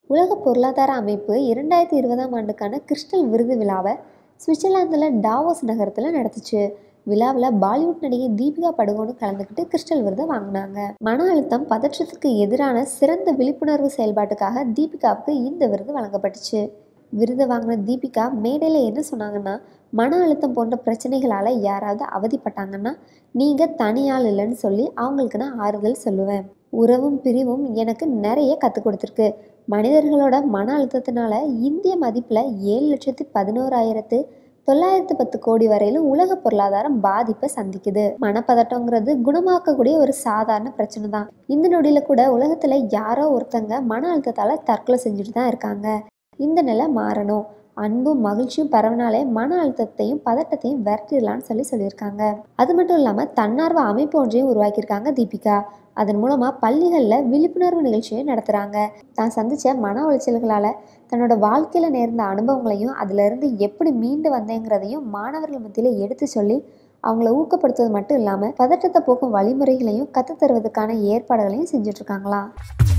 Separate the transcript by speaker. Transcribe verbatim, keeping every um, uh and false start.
Speaker 1: உலக பொருளாதார அமைப்பு இரண்டாயிரத்தி இருபதாம் ஆண்டுக்கான கிறிஸ்டல் விருது விழாவை சுவிட்சர்லாந்தில் டாவோஸ் நகரத்தில் நடத்துச்சு. விழாவில் பாலிவுட் நடிகை தீபிகா படுகோனும் கலந்துக்கிட்டு கிறிஸ்டல் விருதை வாங்கினாங்க. மன அழுத்தம் பதற்றத்துக்கு எதிரான சிறந்த விழிப்புணர்வு செயல்பாட்டுக்காக தீபிகாவுக்கு இந்த விருது வழங்கப்பட்டுச்சு. விருதை வாங்கின தீபிகா மேடையில் என்ன சொன்னாங்கன்னா, மன அழுத்தம் போன்ற பிரச்சனைகளால் யாராவது அவதிப்பட்டாங்கன்னா நீங்கள் தனியால் இல்லைன்னு சொல்லி அவங்களுக்கு நான் ஆறுதல் சொல்லுவேன். உறவும் பிரிவும் எனக்கு நிறைய கற்றுக் கொடுத்துருக்கு. மனிதர்களோட மன அழுத்தத்தினால இந்திய மதிப்பில் ஏழு லட்சத்தி பதினோராயிரத்து தொள்ளாயிரத்து பத்து கோடி வரையிலும் உலக பொருளாதாரம் பாதிப்பை சந்திக்குது. மனப்பதட்டங்கிறது குணமாக்கக்கூடிய ஒரு சாதாரண பிரச்சனை தான். இந்த நொடியில் கூட உலகத்தில் யாரோ ஒருத்தங்க மன அழுத்தத்தால் தற்கொலை செஞ்சுட்டு தான் இருக்காங்க. இந்த நிலை மாறணும். அன்பும் மகிழ்ச்சியும் பரவனாலே மன அழுத்தத்தையும் பதட்டத்தையும் விரட்டிடலான்னு சொல்லி சொல்லியிருக்காங்க. அது மட்டும் இல்லாமல் தன்னார்வ அமைப்பு ஒன்றையும் உருவாக்கியிருக்காங்க தீபிகா. அதன் மூலமாக பள்ளிகளில் விழிப்புணர்வு நிகழ்ச்சியை நடத்துகிறாங்க. தான் சந்தித்த மன உளைச்சல்களால் தன்னோட வாழ்க்கையில் நேர்ந்த அனுபவங்களையும் அதிலிருந்து எப்படி மீண்டு வந்தேங்கிறதையும் மாணவர்கள் மத்தியில் எடுத்து சொல்லி அவங்கள ஊக்கப்படுத்துவது மட்டும் இல்லாமல் பதட்டத்தை போக்கும் வழிமுறைகளையும் கற்றுத்தருவதற்கான ஏற்பாடுகளையும் செஞ்சுட்ருக்காங்களா.